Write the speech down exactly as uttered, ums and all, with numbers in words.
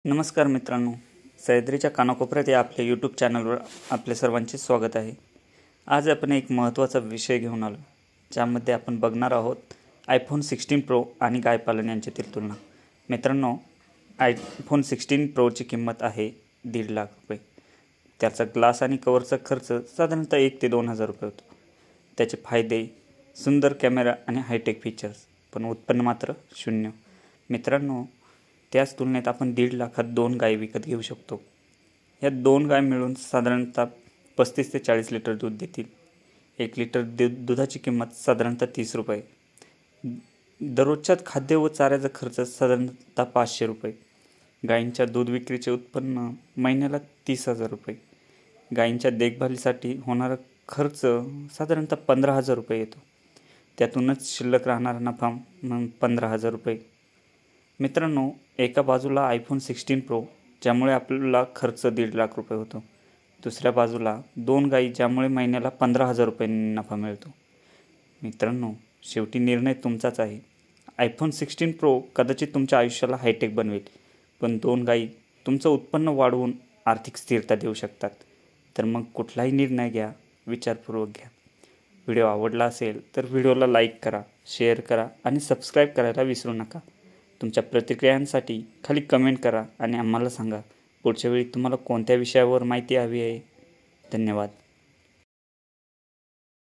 नमस्कार मित्रांनो, सह्याद्रीच्या कानाकोपऱ्यात या आपल्या यूट्यूब चॅनलवर आपले सर्वांचे स्वागत आहे. आज आपण एक महत्त्वाचा विषय घेऊन आलो, ज्यामध्ये आपण बघणार आहोत आयफोन सिक्स्टीन प्रो आणि गाय पालन यांच्यातील तुलना. मित्रांनो, आयफोन सिक्स्टीन प्रोची किंमत आहे दीड लाख रुपये. त्याचा ग्लास आणि कवरचा खर्च साधारणतः एक ते दोन हजार रुपये होतो. त्याचे फायदे: सुंदर कॅमेरा आणि हायटेक फीचर्स, पण उत्पन्न मात्र शून्य. मित्रांनो, त्याच तुलनेत आपण दीड लाखात दोन गाय विकत घेऊ शकतो. या दोन गाय मिळून साधारणतः पस्तीस ते चाळीस लिटर दूध देतील. एक लिटर दूध दुधाची किंमत साधारणतः तीस रुपये. दररोजच्या खाद्य व चाऱ्याचा खर्च साधारणतः पाचशे रुपये. गायींच्या दूध विक्रीचे उत्पन्न महिन्याला तीस हजार रुपये. गायींच्या देखभालीसाठी होणारा खर्च साधारणतः पंधरा हजार रुपये येतो. त्यातूनच शिल्लक राहणारा नफा पंधरा हजार रुपये. मित्रांनो, एका बाजूला आयफोन सिक्स्टीन प्रो, ज्यामुळे आपल्याला खर्च दीड लाख रुपये होतो. दुसऱ्या बाजूला दोन गायी, ज्यामुळे महिन्याला पंधरा हजार रुपये नफा मिळतो. मित्रांनो, शेवटी निर्णय तुमचाच आहे. आयफोन सिक्स्टीन प्रो कदाचित तुमच्या आयुष्याला हायटेक बनवेल, पण दोन गायी तुमचं उत्पन्न वाढवून आर्थिक स्थिरता देऊ शकतात. तर मग कुठलाही निर्णय घ्या, विचारपूर्वक घ्या. व्हिडिओ आवडला असेल तर व्हिडिओला लाईक करा, शेअर करा आणि सबस्क्राईब करायला विसरू नका. तुमच्या प्रतिक्रियांसाठी खाली कमेंट करा आणि आम्हाला सांगा पुढच्या वेळी तुम्हाला कोणत्या विषयावर माहिती हवी आहे. धन्यवाद.